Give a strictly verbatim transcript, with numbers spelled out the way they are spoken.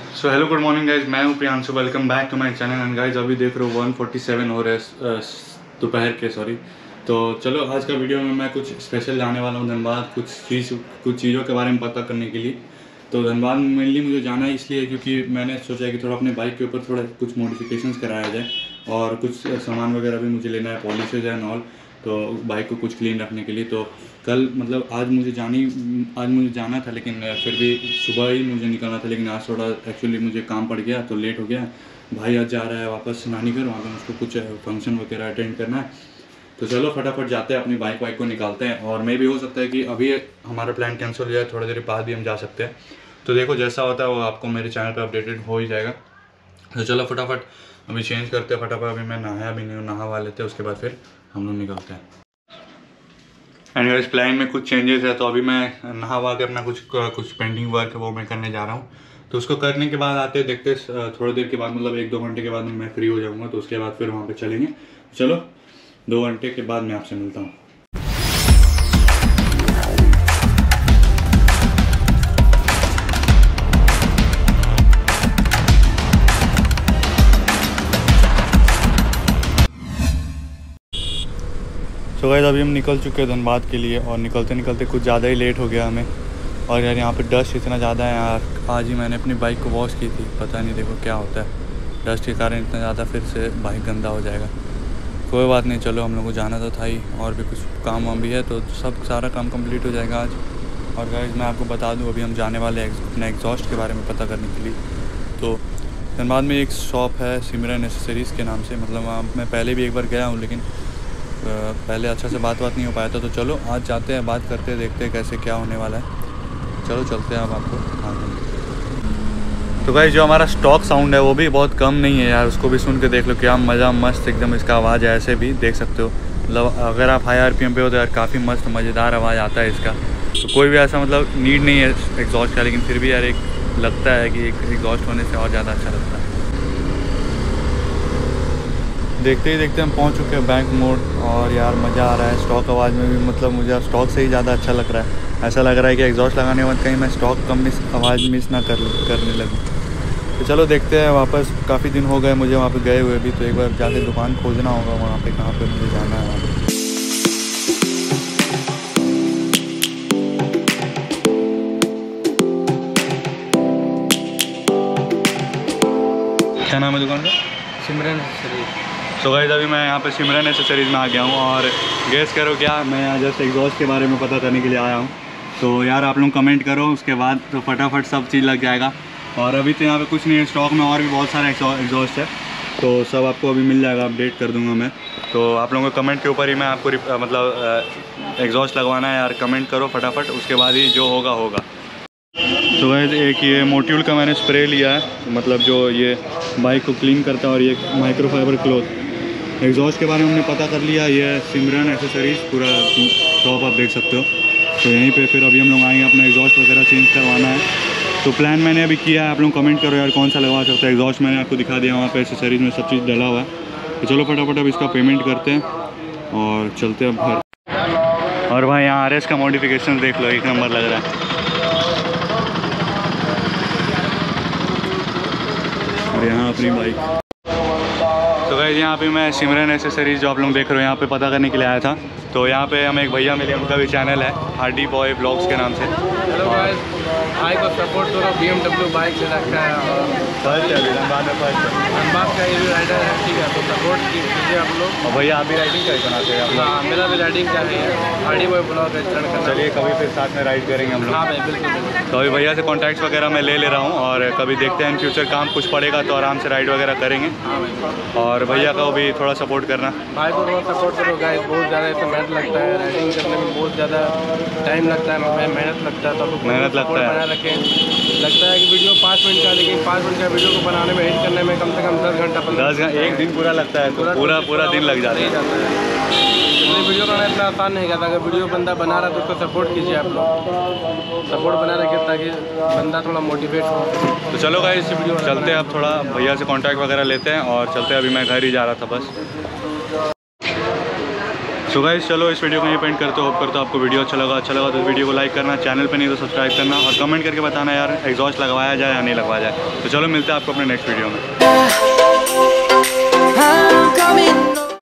सो hello good morning guys, मैं हूँ Priyanshu. Welcome back to my channel. And guys अभी देख रहे हो वन फोर्टी सेवन हो रहे हैं दोपहर के, सॉरी। तो चलो आज का वीडियो में मैं कुछ स्पेशल जाने वाला हूँ धनबाद, कुछ चीज़ कुछ चीज़ों के बारे में पता करने के लिए। तो धनबाद मेनली मुझे जाना है इसलिए क्योंकि मैंने सोचा है कि थोड़ा अपने बाइक के ऊपर थोड़ा कुछ मॉडिफिकेशंस कराया जाए और कुछ सामान वगैरह भी मुझे लेना है, पॉलिशेज एंड ऑल, तो बाइक को कुछ क्लीन रखने के लिए। तो कल मतलब आज मुझे जानी आज मुझे जाना था, लेकिन फिर भी सुबह ही मुझे निकलना था, लेकिन आज थोड़ा एक्चुअली मुझे काम पड़ गया तो लेट हो गया। भाई आज जा रहा है वापस नानी घर, वहाँ पर उसको कुछ फंक्शन वगैरह अटेंड करना है। तो चलो फटाफट जाते हैं, अपनी बाइक वाइक को निकालते हैं। और मे भी हो सकता है कि अभी हमारा प्लान कैंसिल हो जाए, थोड़ी देर बाद भी हम जा सकते हैं। तो देखो जैसा होता है वो आपको मेरे चैनल पर अपडेटेड हो ही जाएगा। तो चलो फटाफट अभी चेंज करते हैं फटाफट। अभी मैं नहाया भी नहीं हूँ, नहा लेते हैं, उसके बाद फिर हम लोग निकलते हैं। एंड इस प्लान में कुछ चेंजेस है, तो अभी मैं नहा वहा के अपना कुछ कुछ पेंटिंग वर्क है वो मैं करने जा रहा हूँ। तो उसको करने के बाद आते देखते थोड़ी देर के बाद, मतलब एक दो घंटे के बाद मैं फ्री हो जाऊँगा, तो उसके बाद फिर वहाँ पे चलेंगे। चलो दो घंटे के बाद मैं आपसे मिलता हूँ। तो गाइस अभी हम निकल चुके हैं धनबाद के लिए, और निकलते निकलते कुछ ज़्यादा ही लेट हो गया हमें। और यार यहाँ पे डस्ट इतना ज़्यादा है यार। आज ही मैंने अपनी बाइक को वॉश की थी, पता नहीं देखो क्या होता है, डस्ट के कारण इतना ज़्यादा फिर से बाइक गंदा हो जाएगा। कोई बात नहीं, चलो हम लोग को जाना तो था ही, और भी कुछ काम वाम भी है, तो सब सारा काम कंप्लीट हो जाएगा आज। और गाइस मैं आपको बता दूँ, अभी हम जाने वाले हैं अपने एग्जॉस्ट के बारे में पता करने के लिए। तो धनबाद में एक शॉप है सिमरन एसेसरीज़ के नाम से, मतलब वहाँ मैं पहले भी एक बार गया हूँ, लेकिन पहले अच्छा से बात बात नहीं हो पाया था। तो चलो आज जाते हैं, बात करते हैं, देखते हैं कैसे क्या होने वाला है। चलो चलते हैं अब आपको हाँ। तो गाइस जो हमारा स्टॉक साउंड है वो भी बहुत कम नहीं है यार, उसको भी सुन के देख लो क्या मज़ा, मस्त एकदम इसका आवाज़ है। ऐसे भी देख सकते हो, मतलब अगर आप हाई आर पी एम पे हो तो यार काफ़ी मस्त मज़ेदार आवाज़ आता है इसका। तो कोई भी ऐसा मतलब नीड नहीं है एग्जॉस्ट का, लेकिन फिर भी यार एक लगता है कि एक एग्जॉस्ट होने से और ज़्यादा अच्छा लगता है। देखते ही देखते हम पहुंच चुके हैं बैंक मोड़, और यार मज़ा आ रहा है स्टॉक आवाज़ में भी। मतलब मुझे स्टॉक से ही ज़्यादा अच्छा लग रहा है। ऐसा लग रहा है कि एग्जॉस्ट लगाने के बाद कहीं मैं स्टॉक कम मिस आवाज़ मिस ना कर करने लगूँ। तो चलो देखते हैं वापस, काफ़ी दिन हो गए मुझे वहाँ पे गए हुए भी, तो एक बार जाके दुकान खोजना होगा वहाँ पे, कहाँ पे मुझे जाना है वहाँ पे। क्या नाम है दुकान का? सिमरन एसेसरीज। तो गाइस अभी मैं यहाँ पे सिमरन एसेसरीज़ में आ गया हूँ, और गेस करो क्या, मैं यहाँ जस्ट एग्जॉस्ट के बारे में पता करने के लिए आया हूँ। तो यार आप लोग कमेंट करो, उसके बाद तो फटाफट सब चीज़ लग जाएगा। और अभी तो यहाँ पे कुछ नहीं है स्टॉक में, और भी बहुत सारा एग्जॉस्ट है, तो सब आपको अभी मिल जाएगा, अपडेट कर दूँगा मैं। तो आप लोगों को कमेंट के ऊपर ही मैं आपको मतलब एग्जॉस्ट लगवाना है यार, कमेंट करो फटाफट, उसके बाद ही जो होगा होगा। तो गाइस एक ये मोट्यूल का मैंने स्प्रे लिया है, मतलब जो ये बाइक को क्लीन करता है, और ये माइक्रोफाइबर क्लॉथ। एग्जॉस्ट के बारे में हमने पता कर लिया, ये सिमरन एसेसरीज़ पूरा शॉप आप देख सकते हो। तो यहीं पे फिर अभी हम लोग आएंगे, अपना एग्जॉस्ट वगैरह चेंज करवाना है। तो प्लान मैंने अभी किया है, आप लोग कमेंट करो यार कौन सा लगवा सकता है। एग्जॉस्ट मैंने आपको दिखा दिया, वहाँ पे एसेसरीज़ में सब चीज़ डला हुआ है। तो चलो फटाफट अब इसका पेमेंट करते हैं और चलते हैं अब घर। और भाई यहाँ आर एस का मॉडिफिकेशन देख लो, एक नंबर लग रहा है। और यहाँ अपनी बाइक। तो गाइस यहाँ पे मैं सिमरन एसेसरीज़ जो आप लोग देख रहे हो यहाँ पे पता करने के लिए आया था। तो यहाँ पे हमें एक भैया मिले, उनका भी चैनल है हार्डी बॉय ब्लॉग्स के नाम से। हेलो गाइस, भाई को सपोर्ट करो, बी एम डब्ल्यू बाइक से रखा है और फर्स्ट है धनबाद में, फर्स्ट है धनबाद का ये भी राइडर है, ठीक है, तो सपोर्ट कीजिए आप लोग। और भैया आप भी राइडिंग का ही बनाते हैं? हाँ मेरा भी राइडिंग का है, हार्डी बॉय ब्लॉग है, चलिए कभी फिर साथ में राइड करेंगे हम लोग। हाँ भाई बिल्कुल बिल्कुल। तो अभी भैया से कॉन्टैक्ट्स वगैरह मैं ले ले रहा हूँ, और कभी देखते हैं इन फ्यूचर काम कुछ पड़ेगा तो आराम से राइड वगैरह करेंगे। हाँ भाई, और भैया को भी थोड़ा सपोर्ट करना, भाई को बहुत सपोर्ट करो गाइस। बहुत ज़्यादा इसमें मेहनत लगता है, राइडिंग करने में बहुत ज़्यादा टाइम लगता है, मेहनत लगता है, तो लोग मेहनत लगता है, बना रखें। लगता है कि वीडियो पाँच मिनट का, लेकिन पाँच मिनट का वीडियो को बनाने में एडिट करने में कम से कम दस घंटा पंद्रह दस घंटा एक दिन पूरा लगता है, तो पूरा पूरा दिन लग जाता है। इसलिए वीडियो बनाना इतना आसान नहीं करता। अगर वीडियो बंदा बना रहा है तो उसको सपोर्ट कीजिए आप लोग, सपोर्ट बना रखिए ताकि बंदा थोड़ा मोटिवेट हो। तो चलो गाइस चलते हैं, अब थोड़ा भैया से कांटेक्ट वगैरह लेते हैं और चलते हैं। अभी मैं घर ही जा रहा था बस। सो गाइस चलो इस वीडियो को यहीं पेंट करते हो, होप करते हो आपको वीडियो अच्छा लगा। अच्छा लगा तो वीडियो को लाइक करना, चैनल पे नहीं तो सब्सक्राइब करना और कमेंट करके बताना यार एग्जॉस्ट लगवाया जाए या नहीं लगवाया जाए। तो चलो मिलते हैं आपको अपने नेक्स्ट वीडियो में।